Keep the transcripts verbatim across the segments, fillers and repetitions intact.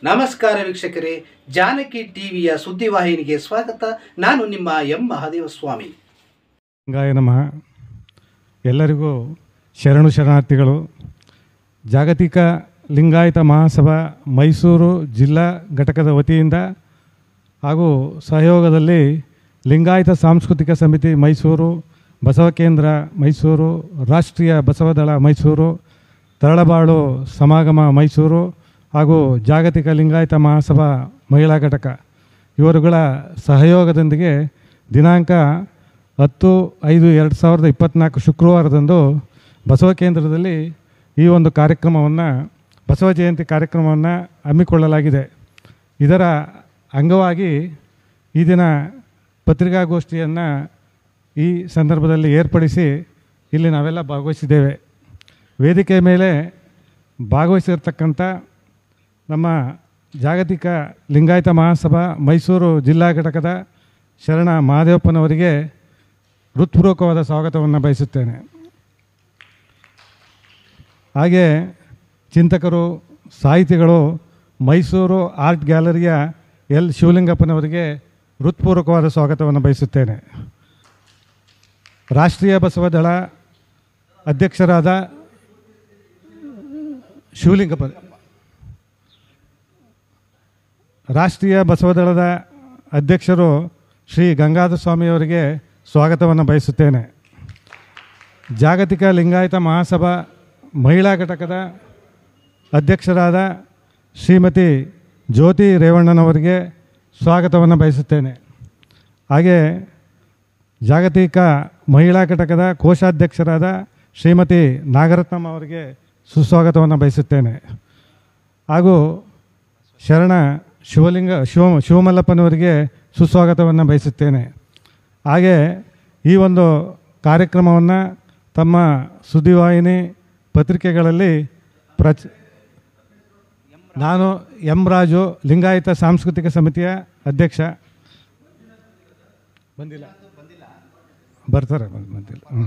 ನಮಸ್ಕಾರ ವೀಕ್ಷಕರೇ, ಜಾನಕಿ ಟಿವಿಯ ಸುದ್ದಿವಾಹಿನಿಗೆ ಸ್ವಾಗತ. ನಾನು ನಿಮ್ಮ ಎಂ ಮಹಾದೇವ ಸ್ವಾಮಿ. ಗಾಯ ನಮಃ. ಎಲ್ಲರಿಗೂ ಶರಣು ಶರಣಾರ್ಥಿಗಳು. ಜಾಗತಿಕ ಲಿಂಗಾಯತ ಮಹಾಸಭಾ ಮೈಸೂರು ಜಿಲ್ಲಾ ಘಟಕದ ವತಿಯಿಂದ ಹಾಗೂ ಸಹಯೋಗದಲ್ಲಿ ಲಿಂಗಾಯತ ಸಾಂಸ್ಕೃತಿಕ ಸಮಿತಿ ಮೈಸೂರು, ಬಸವ ಕೇಂದ್ರ ಮೈಸೂರು, ರಾಷ್ಟ್ರೀಯ ಬಸವದಳ ಮೈಸೂರು, ತರಳಬಾಳು ಸಮಾಗಮ ಮೈಸೂರು ಹಾಗೂ ಜಾಗತಿಕ ಲಿಂಗಾಯತ ಮಹಾಸಭಾ ಮಹಿಳಾ ಘಟಕ ಇವರುಗಳ ಸಹಯೋಗದೊಂದಿಗೆ ದಿನಾಂಕ ಹತ್ತು ಐದು ಎರಡು ಸಾವಿರದ ಇಪ್ಪತ್ತ್ನಾಲ್ಕು ಶುಕ್ರವಾರದಂದು ಬಸವ ಕೇಂದ್ರದಲ್ಲಿ ಈ ಒಂದು ಕಾರ್ಯಕ್ರಮವನ್ನು, ಬಸವ ಜಯಂತಿ ಕಾರ್ಯಕ್ರಮವನ್ನು ಹಮ್ಮಿಕೊಳ್ಳಲಾಗಿದೆ. ಇದರ ಅಂಗವಾಗಿ ಈ ದಿನ ಪತ್ರಿಕಾಗೋಷ್ಠಿಯನ್ನು ಈ ಸಂದರ್ಭದಲ್ಲಿ ಏರ್ಪಡಿಸಿ ಇಲ್ಲಿ ನಾವೆಲ್ಲ ಭಾಗವಹಿಸಿದ್ದೇವೆ. ವೇದಿಕೆ ಮೇಲೆ ಭಾಗವಹಿಸಿರ್ತಕ್ಕಂಥ ನಮ್ಮ ಜಾಗತಿಕ ಲಿಂಗಾಯತ ಮಹಾಸಭಾ ಮೈಸೂರು ಜಿಲ್ಲಾ ಘಟಕದ ಶರಣ ಮಹಾದೇವಪ್ಪನವರಿಗೆ ಹೃತ್ಪೂರ್ವಕವಾದ ಸ್ವಾಗತವನ್ನು ಬಯಸುತ್ತೇನೆ. ಹಾಗೆ ಚಿಂತಕರು, ಸಾಹಿತಿಗಳು, ಮೈಸೂರು ಆರ್ಟ್ ಗ್ಯಾಲರಿಯ ಎಲ್ ಶಿವಲಿಂಗಪ್ಪನವರಿಗೆ ಹೃತ್ಪೂರ್ವಕವಾದ ಸ್ವಾಗತವನ್ನು ಬಯಸುತ್ತೇನೆ. ರಾಷ್ಟ್ರೀಯ ಬಸವದಳ ಅಧ್ಯಕ್ಷರಾದ ಶಿವಲಿಂಗಪ್ಪ ರಾಷ್ಟ್ರೀಯ ಬಸವದಳದ ಅಧ್ಯಕ್ಷರು ಶ್ರೀ ಗಂಗಾಧರ ಸ್ವಾಮಿಯವರಿಗೆ ಸ್ವಾಗತವನ್ನು ಬಯಸುತ್ತೇನೆ. ಜಾಗತಿಕ ಲಿಂಗಾಯತ ಮಹಾಸಭಾ ಮಹಿಳಾ ಘಟಕದ ಅಧ್ಯಕ್ಷರಾದ ಶ್ರೀಮತಿ ಜ್ಯೋತಿ ರೇವಣ್ಣನವರಿಗೆ ಸ್ವಾಗತವನ್ನು ಬಯಸುತ್ತೇನೆ. ಹಾಗೆ ಜಾಗತಿಕ ಮಹಿಳಾ ಘಟಕದ ಕೋಶಾಧ್ಯಕ್ಷರಾದ ಶ್ರೀಮತಿ ನಾಗರತ್ನಮ್ಮ ಅವರಿಗೆ ಸುಸ್ವಾಗತವನ್ನು ಬಯಸುತ್ತೇನೆ. ಹಾಗೂ ಶರಣ ಶಿವಲಿಂಗ ಶಿವ ಶಿವಮಲ್ಲಪ್ಪನವರಿಗೆ ಸುಸ್ವಾಗತವನ್ನು ಬಯಸುತ್ತೇನೆ. ಹಾಗೆ ಈ ಒಂದು ಕಾರ್ಯಕ್ರಮವನ್ನು ತಮ್ಮ ಸುದ್ದಿವಾಹಿನಿ ಪತ್ರಿಕೆಗಳಲ್ಲಿ ಪ್ರಚ ನಾನು ಎಂ ರಾಜು, ಲಿಂಗಾಯತ ಸಾಂಸ್ಕೃತಿಕ ಸಮಿತಿಯ ಅಧ್ಯಕ್ಷ. ಬಂದಿಲ್ಲ ಬರ್ತಾರೆ ಬಂದಿಲ್ಲ ಹ್ಞೂ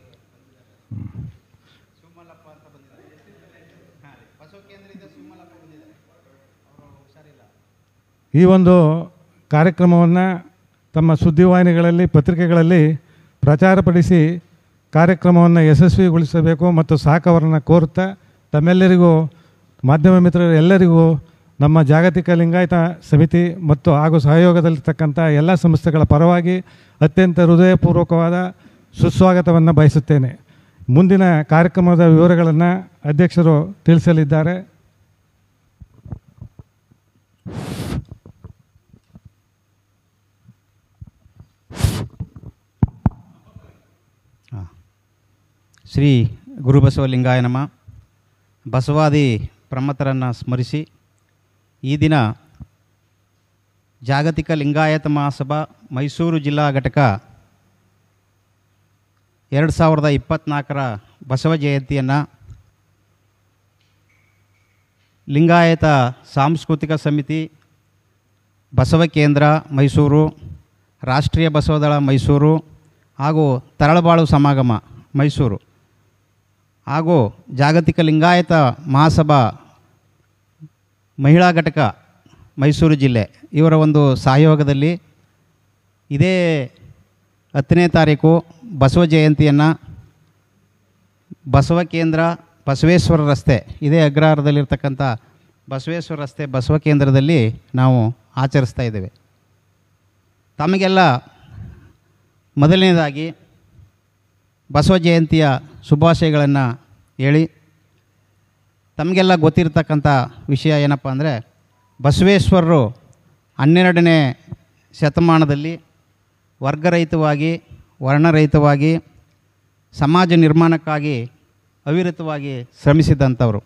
ಈ ಒಂದು ಕಾರ್ಯಕ್ರಮವನ್ನು ತಮ್ಮ ಸುದ್ದಿವಾಹಿನಿಗಳಲ್ಲಿ, ಪತ್ರಿಕೆಗಳಲ್ಲಿ ಪ್ರಚಾರಪಡಿಸಿ ಕಾರ್ಯಕ್ರಮವನ್ನು ಯಶಸ್ವಿಗೊಳಿಸಬೇಕು ಮತ್ತು ಸಹಕಾರವನ್ನು ಕೋರುತ್ತಾ ತಮ್ಮೆಲ್ಲರಿಗೂ, ಮಾಧ್ಯಮ ಮಿತ್ರರು ಎಲ್ಲರಿಗೂ ನಮ್ಮ ಜಾಗತಿಕ ಲಿಂಗಾಯತ ಸಮಿತಿ ಮತ್ತು ಹಾಗೂ ಸಹಯೋಗದಲ್ಲಿರ್ತಕ್ಕಂಥ ಎಲ್ಲ ಸಂಸ್ಥೆಗಳ ಪರವಾಗಿ ಅತ್ಯಂತ ಹೃದಯಪೂರ್ವಕವಾದ ಸುಸ್ವಾಗತವನ್ನು ಬಯಸುತ್ತೇನೆ. ಮುಂದಿನ ಕಾರ್ಯಕ್ರಮದ ವಿವರಗಳನ್ನು ಅಧ್ಯಕ್ಷರು ತಿಳಿಸಲಿದ್ದಾರೆ. ಶ್ರೀ ಗುರುಬಸವಲಿಂಗಾಯ ನಮಃ. ಬಸವಾದಿ ಪ್ರಮಥರನ್ನು ಸ್ಮರಿಸಿ ಈ ದಿನ ಜಾಗತಿಕ ಲಿಂಗಾಯತ ಮಹಾಸಭಾ ಮೈಸೂರು ಜಿಲ್ಲಾ ಘಟಕ ಎರಡು ಸಾವಿರದ ಇಪ್ಪತ್ತ್ನಾಲ್ಕರ ಬಸವ ಜಯಂತಿಯನ್ನು ಲಿಂಗಾಯತ ಸಾಂಸ್ಕೃತಿಕ ಸಮಿತಿ, ಬಸವ ಕೇಂದ್ರ ಮೈಸೂರು, ರಾಷ್ಟ್ರೀಯ ಬಸವದಳ ಮೈಸೂರು ಹಾಗೂ ತರಳಬಾಳು ಸಮಾಗಮ ಮೈಸೂರು ಹಾಗೂ ಜಾಗತಿಕ ಲಿಂಗಾಯತ ಮಹಾಸಭಾ ಮಹಿಳಾ ಘಟಕ ಮೈಸೂರು ಜಿಲ್ಲೆ ಇವರ ಒಂದು ಸಹಯೋಗದಲ್ಲಿ ಇದೇ ಹತ್ತನೇ ತಾರೀಕು ಬಸವ ಜಯಂತಿಯನ್ನು ಬಸವ ಕೇಂದ್ರ ಬಸವೇಶ್ವರ ರಸ್ತೆ, ಇದೇ ಅಗ್ರಹಾರದಲ್ಲಿರ್ತಕ್ಕಂಥ ಬಸವೇಶ್ವರ ರಸ್ತೆ ಬಸವ ಕೇಂದ್ರದಲ್ಲಿ ನಾವು ಆಚರಿಸ್ತಾ ಇದ್ದೇವೆ. ತಮಗೆಲ್ಲ ಮೊದಲನೇದಾಗಿ ಬಸವ ಜಯಂತಿಯ ಶುಭಾಶಯಗಳನ್ನು ಹೇಳಿ, ತಮಗೆಲ್ಲ ಗೊತ್ತಿರತಕ್ಕಂಥ ವಿಷಯ ಏನಪ್ಪ ಅಂದರೆ, ಬಸವೇಶ್ವರರು ಹನ್ನೆರಡನೇ ಶತಮಾನದಲ್ಲಿ ವರ್ಗರಹಿತವಾಗಿ, ವರ್ಣರಹಿತವಾಗಿ ಸಮಾಜ ನಿರ್ಮಾಣಕ್ಕಾಗಿ ಅವಿರತವಾಗಿ ಶ್ರಮಿಸಿದಂಥವರು.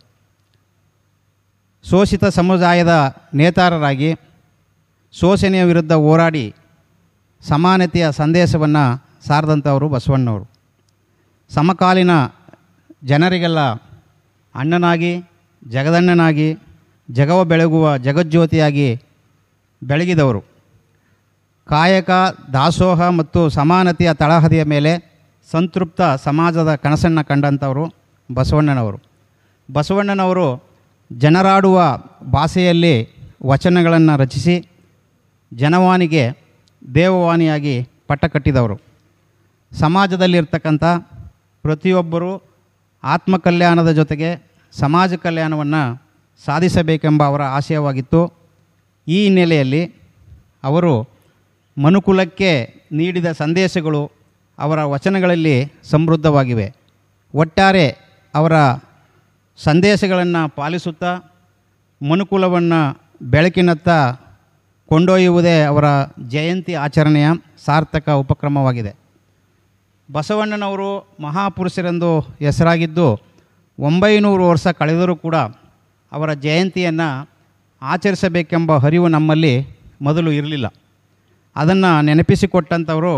ಶೋಷಿತ ಸಮುದಾಯದ ನೇತಾರರಾಗಿ ಶೋಷಣೆಯ ವಿರುದ್ಧ ಹೋರಾಡಿ ಸಮಾನತೆಯ ಸಂದೇಶವನ್ನು ಸಾರಿದಂಥವರು ಬಸವಣ್ಣವರು. ಸಮಕಾಲೀನ ಜನರಿಗೆಲ್ಲ ಅಣ್ಣನಾಗಿ, ಜಗದಣ್ಣನಾಗಿ, ಜಗವ ಬೆಳಗುವ ಜಗಜ್ಯೋತಿಯಾಗಿ ಬೆಳಗಿದವರು. ಕಾಯಕ, ದಾಸೋಹ ಮತ್ತು ಸಮಾನತೆಯ ತಳಹದಿಯ ಮೇಲೆ ಸಂತೃಪ್ತ ಸಮಾಜದ ಕನಸನ್ನು ಕಂಡಂಥವರು ಬಸವಣ್ಣನವರು. ಬಸವಣ್ಣನವರು ಜನರಾಡುವ ಭಾಷೆಯಲ್ಲಿ ವಚನಗಳನ್ನು ರಚಿಸಿ ಜನವಾಣಿಗೆ ದೇವವಾಣಿಯಾಗಿ ಪಟ್ಟ ಕಟ್ಟಿದವರು. ಸಮಾಜದಲ್ಲಿರ್ತಕ್ಕಂಥ ಪ್ರತಿಯೊಬ್ಬರೂ ಆತ್ಮಕಲ್ಯಾಣದ ಜೊತೆಗೆ ಸಮಾಜ ಕಲ್ಯಾಣವನ್ನು ಸಾಧಿಸಬೇಕೆಂಬ ಅವರ ಆಶಯವಾಗಿತ್ತು. ಈ ಹಿನ್ನೆಲೆಯಲ್ಲಿ ಅವರು ಮನುಕುಲಕ್ಕೆ ನೀಡಿದ ಸಂದೇಶಗಳು ಅವರ ವಚನಗಳಲ್ಲಿ ಸಮೃದ್ಧವಾಗಿವೆ. ಒಟ್ಟಾರೆ ಅವರ ಸಂದೇಶಗಳನ್ನು ಪಾಲಿಸುತ್ತಾ ಮನುಕುಲವನ್ನು ಬೆಳಕಿನತ್ತ ಕೊಂಡೊಯ್ಯುವುದೇ ಅವರ ಜಯಂತಿ ಆಚರಣೆಯ ಸಾರ್ಥಕ ಉಪಕ್ರಮವಾಗಿದೆ. ಬಸವಣ್ಣನವರು ಮಹಾಪುರುಷರೆಂದು ಹೆಸರಾಗಿದ್ದು ಒಂಬೈನೂರು ವರ್ಷ ಕಳೆದರೂ ಕೂಡ ಅವರ ಜಯಂತಿಯನ್ನು ಆಚರಿಸಬೇಕೆಂಬ ಅರಿವು ನಮ್ಮಲ್ಲಿ ಮೊದಲು ಇರಲಿಲ್ಲ. ಅದನ್ನು ನೆನಪಿಸಿಕೊಟ್ಟಂಥವರು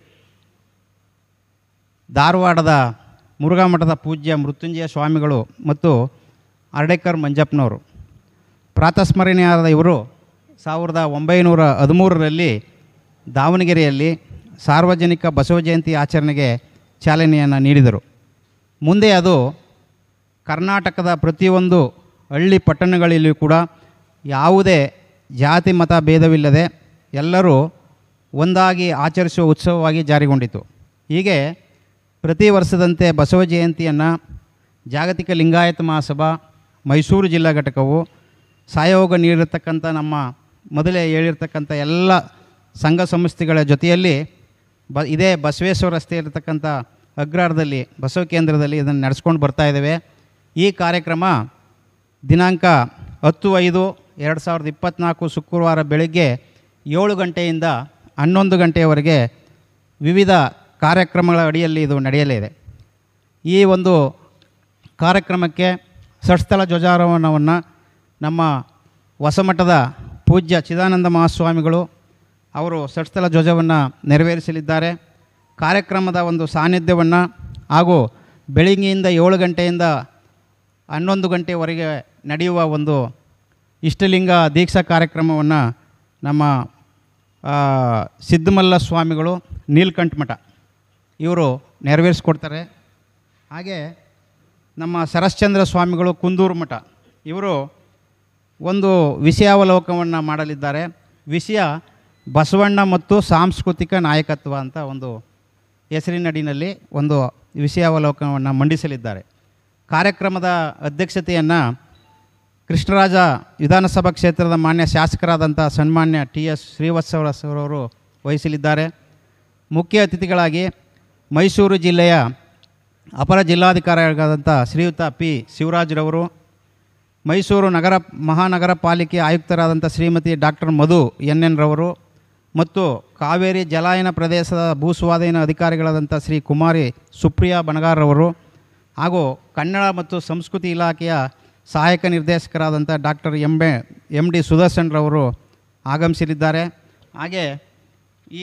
ಧಾರವಾಡದ ಮುರುಘಾ ಮಠದ ಪೂಜ್ಯ ಮೃತ್ಯುಂಜಯ ಸ್ವಾಮಿಗಳು ಮತ್ತು ಅರ್ಡೇಕರ್ ಮಂಜಪ್ಪನವರು. ಪ್ರಾತಸ್ಮರಣೀಯರಾದ ಇವರು ಸಾವಿರದ ಒಂಬೈನೂರ ಹದಿಮೂರರಲ್ಲಿ ದಾವಣಗೆರೆಯಲ್ಲಿ ಸಾರ್ವಜನಿಕ ಬಸವ ಜಯಂತಿ ಆಚರಣೆಗೆ ಚಾಲನೆಯನ್ನು ನೀಡಿದರು. ಮುಂದೆ ಅದು ಕರ್ನಾಟಕದ ಪ್ರತಿಯೊಂದು ಹಳ್ಳಿ ಪಟ್ಟಣಗಳಲ್ಲಿಯೂ ಕೂಡ ಯಾವುದೇ ಜಾತಿ ಮತ ಭೇದವಿಲ್ಲದೆ ಎಲ್ಲರೂ ಒಂದಾಗಿ ಆಚರಿಸುವ ಉತ್ಸವವಾಗಿ ಜಾರಿಗೊಂಡಿತು. ಹೀಗೆ ಪ್ರತಿ ವರ್ಷದಂತೆ ಬಸವ ಜಯಂತಿಯನ್ನು ಜಾಗತಿಕ ಲಿಂಗಾಯತ ಮಹಾಸಭಾ ಮೈಸೂರು ಜಿಲ್ಲಾ ಘಟಕವು ಸಹಯೋಗ ನೀಡಿರ್ತಕ್ಕಂಥ ನಮ್ಮ ಮೊದಲೇ ಹೇಳಿರ್ತಕ್ಕಂಥ ಎಲ್ಲ ಸಂಘ ಸಂಸ್ಥೆಗಳ ಜೊತೆಯಲ್ಲಿ ಬ ಇದೇ ಬಸವೇಶ್ವರ ರಸ್ತೆ ಇರತಕ್ಕಂಥ ಅಗ್ರಹಾರದಲ್ಲಿ ಬಸವ ಕೇಂದ್ರದಲ್ಲಿ ಇದನ್ನು ನಡೆಸ್ಕೊಂಡು ಬರ್ತಾಯಿದ್ದೇವೆ. ಈ ಕಾರ್ಯಕ್ರಮ ದಿನಾಂಕ ಹತ್ತು ಐದು ಎರಡು ಸಾವಿರದ ಇಪ್ಪತ್ತ್ನಾಲ್ಕು ಶುಕ್ರವಾರ ಬೆಳಗ್ಗೆ ಏಳು ಗಂಟೆಯಿಂದ ಹನ್ನೊಂದು ಗಂಟೆಯವರೆಗೆ ವಿವಿಧ ಕಾರ್ಯಕ್ರಮಗಳ ಅಡಿಯಲ್ಲಿ ಇದು ನಡೆಯಲಿದೆ. ಈ ಒಂದು ಕಾರ್ಯಕ್ರಮಕ್ಕೆ ಷಟ್ಸ್ಥಳ ಧ್ವಜಾರೋಹಣವನ್ನು ನಮ್ಮ ಹೊಸಮಠದ ಪೂಜ್ಯ ಚಿದಾನಂದ ಮಹಾಸ್ವಾಮಿಗಳು ಅವರು ಷಟ್ಸ್ಥಳ ಧ್ವಜವನ್ನು ನೆರವೇರಿಸಲಿದ್ದಾರೆ. ಕಾರ್ಯಕ್ರಮದ ಒಂದು ಸಾನ್ನಿಧ್ಯವನ್ನು ಹಾಗೂ ಬೆಳಗ್ಗೆಯಿಂದ ಏಳು ಗಂಟೆಯಿಂದ ಹನ್ನೊಂದು ಗಂಟೆವರೆಗೆ ನಡೆಯುವ ಒಂದು ಇಷ್ಟಲಿಂಗ ದೀಕ್ಷಾ ಕಾರ್ಯಕ್ರಮವನ್ನು ನಮ್ಮ ಸಿದ್ದಮಲ್ಲ ಸ್ವಾಮಿಗಳು ನೀಲಕಂಠ ಮಠ ಇವರು ನೆರವೇರಿಸ್ಕೊಡ್ತಾರೆ. ಹಾಗೆ ನಮ್ಮ ಸರಶ್ಚಂದ್ರ ಸ್ವಾಮಿಗಳು ಕುಂದೂರು ಮಠ ಇವರು ಒಂದು ವಿಷಯಾವಲೋಕನವನ್ನು ಮಾಡಲಿದ್ದಾರೆ. ವಿಷಯ ಬಸವಣ್ಣ ಮತ್ತು ಸಾಂಸ್ಕೃತಿಕ ನಾಯಕತ್ವ ಅಂತ ಒಂದು ಹೆಸರಿನಡಿನಲ್ಲಿ ಒಂದು ವಿಷಯಾವಲೋಕನವನ್ನು ಮಂಡಿಸಲಿದ್ದಾರೆ. ಕಾರ್ಯಕ್ರಮದ ಅಧ್ಯಕ್ಷತೆಯನ್ನು ಕೃಷ್ಣರಾಜ ವಿಧಾನಸಭಾ ಕ್ಷೇತ್ರದ ಮಾನ್ಯ ಶಾಸಕರಾದಂಥ ಸನ್ಮಾನ್ಯ ಟಿ ಎಸ್ ಶ್ರೀವತ್ಸವರವರು ವಹಿಸಲಿದ್ದಾರೆ. ಮುಖ್ಯ ಅತಿಥಿಗಳಾಗಿ ಮೈಸೂರು ಜಿಲ್ಲೆಯ ಅಪರ ಜಿಲ್ಲಾಧಿಕಾರಿಗಳಾದಂಥ ಶ್ರೀಯುತ ಪಿ ಶಿವರಾಜ್ರವರು, ಮೈಸೂರು ನಗರ ಮಹಾನಗರ ಪಾಲಿಕೆ ಆಯುಕ್ತರಾದಂಥ Shrimati doctor Madhu N N ರವರು ಮತ್ತು ಕಾವೇರಿ ಜಲಾಯನ ಪ್ರದೇಶದ ಭೂಸ್ವಾಧೀನ ಅಧಿಕಾರಿಗಳಾದಂಥ ಶ್ರೀ ಕುಮಾರಿ ಸುಪ್ರಿಯಾ ಬಣಗಾರ್ರವರು ಹಾಗೂ ಕನ್ನಡ ಮತ್ತು ಸಂಸ್ಕೃತಿ ಇಲಾಖೆಯ ಸಹಾಯಕ ನಿರ್ದೇಶಕರಾದಂಥ doctor M B M D ಸುದರ್ಶನ್ರವರು ಆಗಮಿಸಲಿದ್ದಾರೆ. ಹಾಗೆ ಈ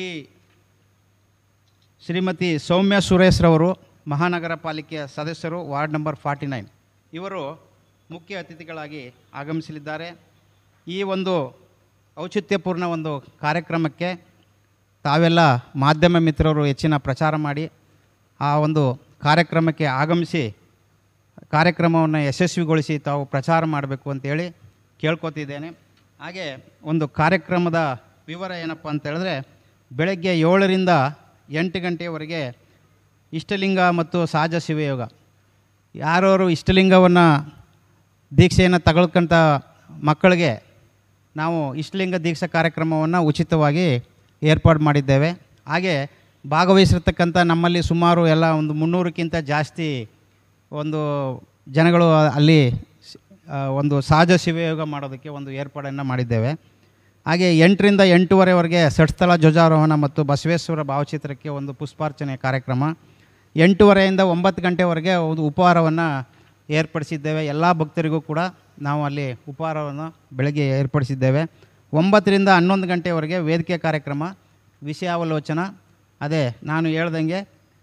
ಶ್ರೀಮತಿ ಸೌಮ್ಯ ಸುರೇಶ್ರವರು ಮಹಾನಗರ ಪಾಲಿಕೆಯ ಸದಸ್ಯರು, ವಾರ್ಡ್ ನಂಬರ್ ಫಾರ್ಟಿ ನೈನ್ ಇವರು ಮುಖ್ಯ ಅತಿಥಿಗಳಾಗಿ ಆಗಮಿಸಲಿದ್ದಾರೆ. ಈ ಒಂದು ಔಚಿತ್ಯಪೂರ್ಣ ಒಂದು ಕಾರ್ಯಕ್ರಮಕ್ಕೆ ತಾವೆಲ್ಲ ಮಾಧ್ಯಮ ಮಿತ್ರರು ಹೆಚ್ಚಿನ ಪ್ರಚಾರ ಮಾಡಿ ಆ ಒಂದು ಕಾರ್ಯಕ್ರಮಕ್ಕೆ ಆಗಮಿಸಿ ಕಾರ್ಯಕ್ರಮವನ್ನು ಯಶಸ್ವಿಗೊಳಿಸಿ ತಾವು ಪ್ರಚಾರ ಮಾಡಬೇಕು ಅಂತೇಳಿ ಕೇಳ್ಕೊತಿದ್ದೇನೆ. ಹಾಗೆ ಒಂದು ಕಾರ್ಯಕ್ರಮದ ವಿವರ ಏನಪ್ಪ ಅಂತ ಹೇಳಿದ್ರೆ, ಬೆಳಗ್ಗೆ ಏಳರಿಂದ ಎಂಟು ಗಂಟೆಯವರೆಗೆ ಇಷ್ಟಲಿಂಗ ಮತ್ತು ಸಹಜ ಶಿವಯೋಗ, ಯಾರವರು ಇಷ್ಟಲಿಂಗವನ್ನು ದೀಕ್ಷೆಯನ್ನು ತಗೊಳ್ಕೊಂಥ ಮಕ್ಕಳಿಗೆ ನಾವು ಇಷ್ಟಲಿಂಗ ದೀಕ್ಷಾ ಕಾರ್ಯಕ್ರಮವನ್ನು ಉಚಿತವಾಗಿ ಏರ್ಪಾಡು ಮಾಡಿದ್ದೇವೆ. ಹಾಗೆ ಭಾಗವಹಿಸಿರ್ತಕ್ಕಂಥ ನಮ್ಮಲ್ಲಿ ಸುಮಾರು ಎಲ್ಲ ಒಂದು ಮುನ್ನೂರಕ್ಕಿಂತ ಜಾಸ್ತಿ ಒಂದು ಜನಗಳು ಅಲ್ಲಿ ಒಂದು ಸಹಜ ಶಿವಯೋಗ ಮಾಡೋದಕ್ಕೆ ಒಂದು ಏರ್ಪಾಡನ್ನು ಮಾಡಿದ್ದೇವೆ. ಹಾಗೆ ಎಂಟರಿಂದ ಎಂಟೂವರೆವರೆಗೆ ಷಟ್ಸ್ಥಳ ಧ್ವಜಾರೋಹಣ ಮತ್ತು ಬಸವೇಶ್ವರ ಭಾವಚಿತ್ರಕ್ಕೆ ಒಂದು ಪುಷ್ಪಾರ್ಚನೆ ಕಾರ್ಯಕ್ರಮ, ಎಂಟೂವರೆಯಿಂದ ಒಂಬತ್ತು ಗಂಟೆವರೆಗೆ ಒಂದು ಉಪಹಾರವನ್ನು ಏರ್ಪಡಿಸಿದ್ದೇವೆ. ಎಲ್ಲ ಭಕ್ತರಿಗೂ ಕೂಡ ನಾವು ಅಲ್ಲಿ ಉಪಹಾರವನ್ನು ಬೆಳಗ್ಗೆ ಏರ್ಪಡಿಸಿದ್ದೇವೆ. ಒಂಬತ್ತರಿಂದ ಹನ್ನೊಂದು ಗಂಟೆವರೆಗೆ ವೇದಿಕೆ ಕಾರ್ಯಕ್ರಮ, ವಿಷಯಾವಲೋಚನ, ಅದೇ ನಾನು ಹೇಳ್ದಂಗೆ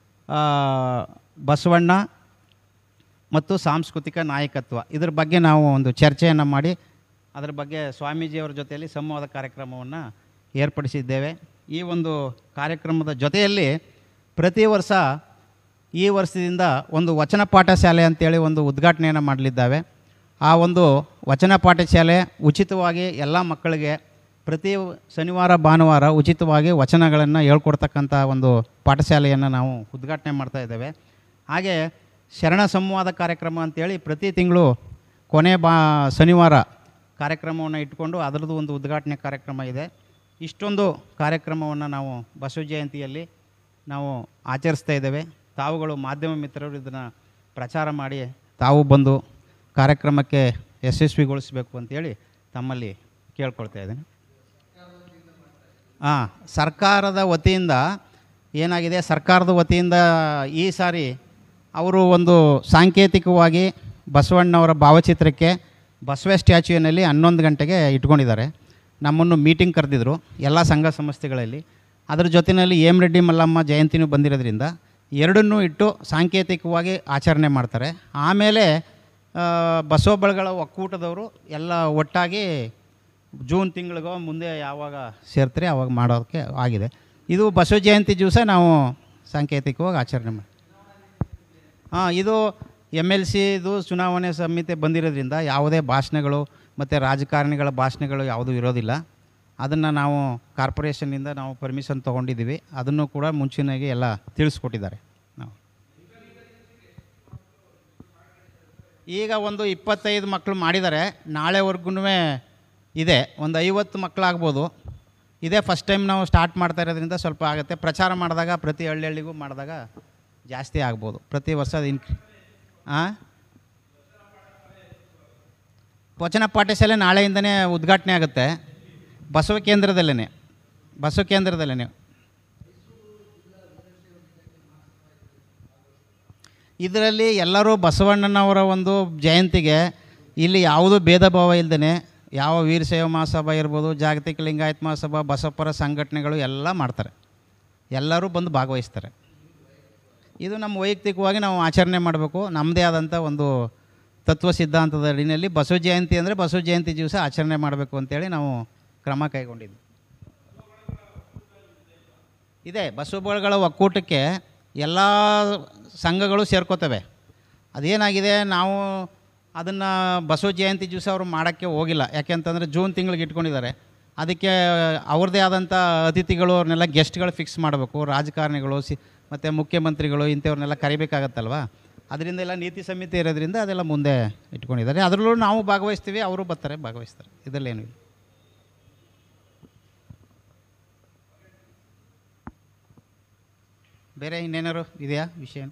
ಬಸವಣ್ಣ ಮತ್ತು ಸಾಂಸ್ಕೃತಿಕ ನಾಯಕತ್ವ ಇದರ ಬಗ್ಗೆ ನಾವು ಒಂದು ಚರ್ಚೆಯನ್ನು ಮಾಡಿ ಅದರ ಬಗ್ಗೆ ಸ್ವಾಮೀಜಿಯವರ ಜೊತೆಯಲ್ಲಿ ಸಂವಾದ ಕಾರ್ಯಕ್ರಮವನ್ನು ಏರ್ಪಡಿಸಿದ್ದೇವೆ. ಈ ಒಂದು ಕಾರ್ಯಕ್ರಮದ ಜೊತೆಯಲ್ಲಿ ಪ್ರತಿ ವರ್ಷ ಈ ವರ್ಷದಿಂದ ಒಂದು ವಚನ ಪಾಠ ಶಾಲೆ ಅಂತೇಳಿ ಒಂದು ಉದ್ಘಾಟನೆಯನ್ನು ಮಾಡಲಿದ್ದಾವೆ. ಆ ಒಂದು ವಚನ ಪಾಠಶಾಲೆ ಉಚಿತವಾಗಿ ಎಲ್ಲ ಮಕ್ಕಳಿಗೆ ಪ್ರತಿ ಶನಿವಾರ ಭಾನುವಾರ ಉಚಿತವಾಗಿ ವಚನಗಳನ್ನು ಹೇಳ್ಕೊಡ್ತಕ್ಕಂಥ ಒಂದು ಪಾಠಶಾಲೆಯನ್ನು ನಾವು ಉದ್ಘಾಟನೆ ಮಾಡ್ತಾ ಇದ್ದೇವೆ. ಹಾಗೆ ಶರಣ ಸಂವಾದ ಕಾರ್ಯಕ್ರಮ ಅಂತೇಳಿ ಪ್ರತಿ ತಿಂಗಳು ಕೊನೆ ಬಾ ಶನಿವಾರ ಕಾರ್ಯಕ್ರಮವನ್ನು ಇಟ್ಕೊಂಡು ಅದರದ್ದು ಒಂದು ಉದ್ಘಾಟನೆ ಕಾರ್ಯಕ್ರಮ ಇದೆ. ಇಷ್ಟೊಂದು ಕಾರ್ಯಕ್ರಮವನ್ನು ನಾವು ಬಸವ ಜಯಂತಿಯಲ್ಲಿ ನಾವು ಆಚರಿಸ್ತಾ ಇದ್ದೇವೆ. ತಾವುಗಳು ಮಾಧ್ಯಮ ಮಿತ್ರರು ಇದನ್ನು ಪ್ರಚಾರ ಮಾಡಿ ತಾವು ಬಂದು ಕಾರ್ಯಕ್ರಮಕ್ಕೆ ಯಶಸ್ವಿಗೊಳಿಸಬೇಕು ಅಂತೇಳಿ ತಮ್ಮಲ್ಲಿ ಕೇಳ್ಕೊಳ್ತಾ ಇದ್ದೀನಿ. ಹಾಂ, ಸರ್ಕಾರದ ವತಿಯಿಂದ ಏನಾಗಿದೆ, ಸರ್ಕಾರದ ವತಿಯಿಂದ ಈ ಸಾರಿ ಅವರು ಒಂದು ಸಾಂಕೇತಿಕವಾಗಿ ಬಸವಣ್ಣವರ ಭಾವಚಿತ್ರಕ್ಕೆ ಬಸವ ಸ್ಟ್ಯಾಚ್ಯೂನಲ್ಲಿ ಹನ್ನೊಂದು ಗಂಟೆಗೆ ಇಟ್ಕೊಂಡಿದ್ದಾರೆ. ನಮ್ಮನ್ನು ಮೀಟಿಂಗ್ ಕರೆದಿದ್ರು ಎಲ್ಲ ಸಂಘ ಸಂಸ್ಥೆಗಳಲ್ಲಿ. ಅದರ ಜೊತೆಯಲ್ಲಿ ಹೇಮರೆಡ್ಡಿ ಮಲ್ಲಮ್ಮ ಜಯಂತಿನೂ ಬಂದಿರೋದ್ರಿಂದ ಎರಡನ್ನೂ ಇಟ್ಟು ಸಾಂಕೇತಿಕವಾಗಿ ಆಚರಣೆ ಮಾಡ್ತಾರೆ. ಆಮೇಲೆ ಬಸವ ಬಳಗಳ ಒಕ್ಕೂಟದವರು ಎಲ್ಲ ಒಟ್ಟಾಗಿ ಜೂನ್ ತಿಂಗಳಿಗೋ ಮುಂದೆ ಯಾವಾಗ ಸೇರ್ತಾರೆ ಆವಾಗ ಮಾಡೋದಕ್ಕೆ ಆಗಿದೆ. ಇದು ಬಸವ ಜಯಂತಿ ದಿವಸ ನಾವು ಸಾಂಕೇತಿಕವಾಗಿ ಆಚರಣೆ ಮಾಡಿ. ಹಾಂ, ಇದು ಎಮ್ ಎಲ್ ಸಿ ಇದು ಚುನಾವಣೆ ಸಮಿತಿ ಬಂದಿರೋದ್ರಿಂದ ಯಾವುದೇ ಭಾಷಣಗಳು ಮತ್ತು ರಾಜಕಾರಣಿಗಳ ಭಾಷಣಗಳು ಯಾವುದೂ ಇರೋದಿಲ್ಲ. ಅದನ್ನು ನಾವು ಕಾರ್ಪೊರೇಷನ್ನಿಂದ ನಾವು ಪರ್ಮಿಷನ್ ತೊಗೊಂಡಿದ್ದೀವಿ. ಅದನ್ನು ಕೂಡ ಮುಂಚಿನಾಗಿ ಎಲ್ಲ ತಿಳಿಸ್ಕೊಟ್ಟಿದ್ದಾರೆ. ನಾವು ಈಗ ಒಂದು ಇಪ್ಪತ್ತೈದು ಮಕ್ಕಳು ಮಾಡಿದ್ದಾರೆ. ನಾಳೆವರೆಗೂ ಇದೆ, ಒಂದು ಐವತ್ತು ಮಕ್ಕಳಾಗ್ಬೋದು. ಇದೇ ಫಸ್ಟ್ ಟೈಮ್ ನಾವು ಸ್ಟಾರ್ಟ್ ಮಾಡ್ತಾ ಇರೋದ್ರಿಂದ ಸ್ವಲ್ಪ ಆಗುತ್ತೆ. ಪ್ರಚಾರ ಮಾಡಿದಾಗ ಪ್ರತಿ ಹಳ್ಳಿ ಹಳ್ಳಿಗೂ ಮಾಡಿದಾಗ ಜಾಸ್ತಿ ಆಗ್ಬೋದು. ಪ್ರತಿ ವರ್ಷ ಅದು ಇನ್ಕ್ರಿ ಹಾಂ ವಚನ ಪಾಠಶಾಲೆ ನಾಳೆಯಿಂದನೇ ಉದ್ಘಾಟನೆ ಆಗುತ್ತೆ. ಬಸವ ಕೇಂದ್ರದಲ್ಲೇ ಬಸವ ಕೇಂದ್ರದಲ್ಲೇ ಇದರಲ್ಲಿ ಎಲ್ಲರೂ ಬಸವಣ್ಣನವರ ಒಂದು ಜಯಂತಿಗೆ ಇಲ್ಲಿ ಯಾವುದೂ ಭೇದ ಭಾವ ಇಲ್ಲದೇ ಯಾವ ವೀರಶೈವ ಮಹಾಸಭಾ ಇರ್ಬೋದು, ಜಾಗತಿಕ ಲಿಂಗಾಯತ ಮಹಾಸಭಾ, ಬಸವಪರ ಸಂಘಟನೆಗಳು ಎಲ್ಲ ಮಾಡ್ತಾರೆ. ಎಲ್ಲರೂ ಬಂದು ಭಾಗವಹಿಸ್ತಾರೆ. ಇದು ನಮ್ಮ ವೈಯಕ್ತಿಕವಾಗಿ ನಾವು ಆಚರಣೆ ಮಾಡಬೇಕು. ನಮ್ಮದೇ ಆದಂಥ ಒಂದು ತತ್ವ ಸಿದ್ಧಾಂತದ ಅಡಿಯಲ್ಲಿ ಬಸವ ಜಯಂತಿ ಅಂದರೆ ಬಸವ ಜಯಂತಿ ದಿವಸ ಆಚರಣೆ ಮಾಡಬೇಕು ಅಂತೇಳಿ ನಾವು ಕ್ರಮ ಕೈಗೊಂಡಿದ್ವಿ. ಇದೆ ಬಸವ ಬಳಗಳ ಒಕ್ಕೂಟಕ್ಕೆ ಎಲ್ಲ ಸಂಘಗಳು ಸೇರ್ಕೋತವೆ. ಅದೇನಾಗಿದೆ, ನಾವು ಅದನ್ನು ಬಸವ ಜಯಂತಿ ದಿವಸ ಅವರು ಮಾಡೋಕ್ಕೆ ಹೋಗಿಲ್ಲ. ಯಾಕೆಂತಂದರೆ ಜೂನ್ ತಿಂಗಳಿಗೆ ಇಟ್ಕೊಂಡಿದ್ದಾರೆ. ಅದಕ್ಕೆ ಅವ್ರದ್ದೇ ಆದಂಥ ಅತಿಥಿಗಳು ಅವ್ರನ್ನೆಲ್ಲ ಗೆಸ್ಟ್ಗಳು ಫಿಕ್ಸ್ ಮಾಡಬೇಕು. ರಾಜಕಾರಣಿಗಳು ಸಿ ಮತ್ತು ಮುಖ್ಯಮಂತ್ರಿಗಳು ಇಂಥವ್ರನ್ನೆಲ್ಲ ಕರಿಬೇಕಾಗತ್ತಲ್ವ. ಅದರಿಂದ ಎಲ್ಲ ನೀತಿ ಸಮಿತಿ ಇರೋದ್ರಿಂದ ಅದೆಲ್ಲ ಮುಂದೆ ಇಟ್ಕೊಂಡಿದ್ದಾರೆ. ಅದರಲ್ಲೂ ನಾವು ಭಾಗವಹಿಸ್ತೀವಿ, ಅವರು ಬರ್ತಾರೆ, ಭಾಗವಹಿಸ್ತಾರೆ. ಇದರಲ್ಲೇನು ಇಲ್ಲ. ಬೇರೆ ಇನ್ನೇನಾರು ಇದೆಯಾ ವಿಷಯ?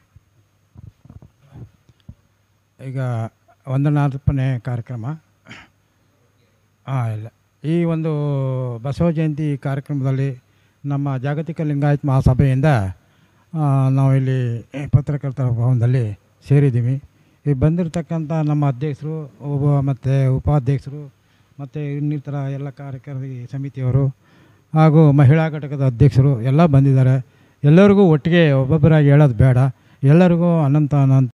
ಈಗ ವಂದನಾರ್ಪಣೆ ಕಾರ್ಯಕ್ರಮ ಹಾಂ ಇಲ್ಲ ಈ ಒಂದು ಬಸವ ಜಯಂತಿ ಕಾರ್ಯಕ್ರಮದಲ್ಲಿ ನಮ್ಮ ಜಾಗತಿಕ ಲಿಂಗಾಯತ ಮಹಾಸಭೆಯಿಂದ ನಾವು ಇಲ್ಲಿ ಪತ್ರಕರ್ತರ ಭವನದಲ್ಲಿ ಸೇರಿದ್ದೀವಿ. ಈ ಬಂದಿರತಕ್ಕಂಥ ನಮ್ಮ ಅಧ್ಯಕ್ಷರು ಒಬ್ಬ ಮತ್ತು ಉಪಾಧ್ಯಕ್ಷರು ಮತ್ತು ಇನ್ನಿತರ ಎಲ್ಲ ಕಾರ್ಯಕಾರಿ ಸಮಿತಿಯವರು ಹಾಗೂ ಮಹಿಳಾ ಘಟಕದ ಅಧ್ಯಕ್ಷರು ಎಲ್ಲ ಬಂದಿದ್ದಾರೆ. ಎಲ್ಲರಿಗೂ ಒಟ್ಟಿಗೆ ಒಬ್ಬೊಬ್ಬರಾಗಿ ಹೇಳೋದು ಬೇಡ. ಎಲ್ಲರಿಗೂ ಅನಂತ ಅನಂತ